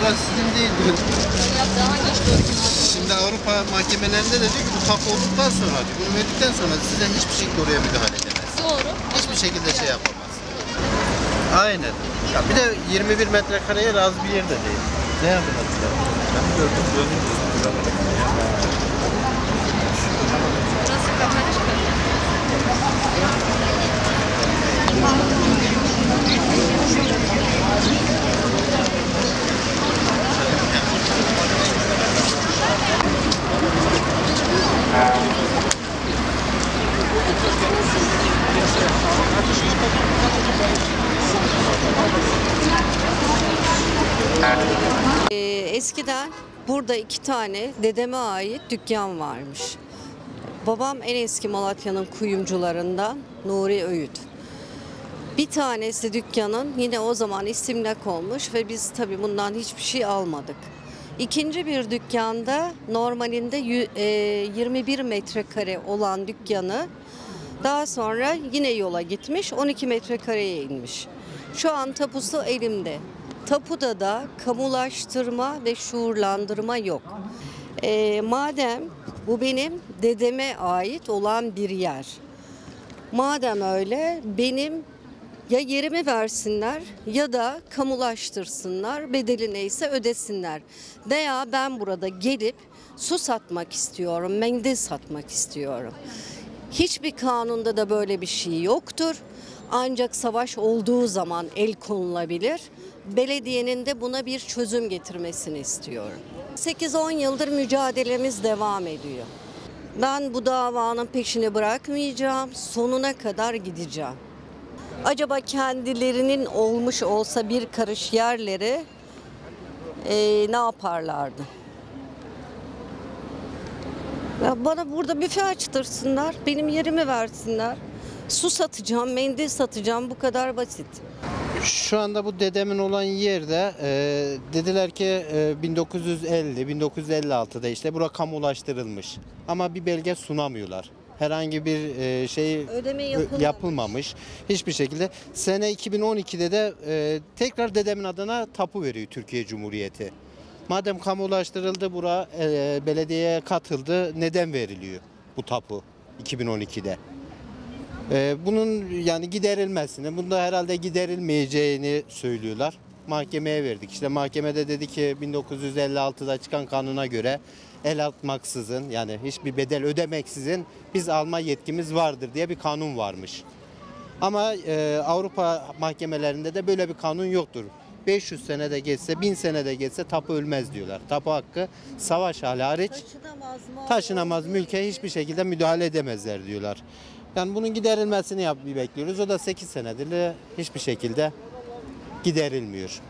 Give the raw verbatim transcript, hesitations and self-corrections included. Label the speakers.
Speaker 1: burası sizin değil diyor. Şimdi Avrupa mahkemelerinde de diyor ki bu tapu olduktan sonra, diyor, bunu verdikten sonra size hiçbir şekilde oraya müdahale edemez.
Speaker 2: Doğru.
Speaker 1: Hiçbir şekilde şey yapamaz. Aynen. Ya bir de yirmi bir metrekareye razı bir yer de değil. Ne yapacaklar? Ben gördüm, gördüm.
Speaker 2: Burası kapanış mı?
Speaker 3: Ee, eskiden burada iki tane dedeme ait dükkan varmış. Babam en eski Malatya'nın kuyumcularından Nuri Öğüt. Bir tanesi dükkanın yine o zaman istimlak olmuş ve biz tabii bundan hiçbir şey almadık. İkinci bir dükkanda normalinde yirmi bir metrekare olan dükkanı daha sonra yine yola gitmiş, on iki metrekareye inmiş. Şu an tapusu elimde. Tapuda da kamulaştırma ve şuurlandırma yok. E, madem bu benim dedeme ait olan bir yer. Madem öyle benim ya yerimi versinler ya da kamulaştırsınlar, bedeli neyse ödesinler. Veya ben burada gelip su satmak istiyorum, mendil satmak istiyorum. Hiçbir kanunda da böyle bir şey yoktur. Ancak savaş olduğu zaman el konulabilir. Belediyenin de buna bir çözüm getirmesini istiyorum. sekiz on yıldır mücadelemiz devam ediyor. Ben bu davanın peşini bırakmayacağım, sonuna kadar gideceğim. Acaba kendilerinin olmuş olsa bir karış yerleri e, ne yaparlardı? Ya bana burada büfe açtırsınlar, benim yerimi versinler. Su satacağım, mendil satacağım, bu kadar basit.
Speaker 1: Şu anda bu dedemin olan yerde e, dediler ki e, bin dokuz yüz elli bin dokuz yüz elli altıda işte bura kamulaştırılmış. Ama bir belge sunamıyorlar. Herhangi bir e, şey
Speaker 3: Ödeme yapılmamış.
Speaker 1: yapılmamış. Hiçbir şekilde. Sene iki bin on ikide de e, tekrar dedemin adına tapu veriyor Türkiye Cumhuriyeti. Madem kamulaştırıldı, bura e, belediyeye katıldı, neden veriliyor bu tapu iki bin on ikide? Ee, bunun yani giderilmesini, bunda herhalde giderilmeyeceğini söylüyorlar. Mahkemeye verdik. İşte mahkemede dedi ki bin dokuz yüz elli altıda çıkan kanuna göre el atmaksızın, yani hiçbir bedel ödemeksizin biz alma yetkimiz vardır diye bir kanun varmış. Ama e, Avrupa mahkemelerinde de böyle bir kanun yoktur. beş yüz sene de geçse, bin sene de geçse tapu ölmez diyorlar. Tapu hakkı savaş hali hariç
Speaker 3: Taşınamaz, mı?
Speaker 1: taşınamaz mülke hiçbir şekilde müdahale edemezler diyorlar. Yani bunun giderilmesini yap bekliyoruz. O da sekiz senedir hiçbir şekilde giderilmiyor.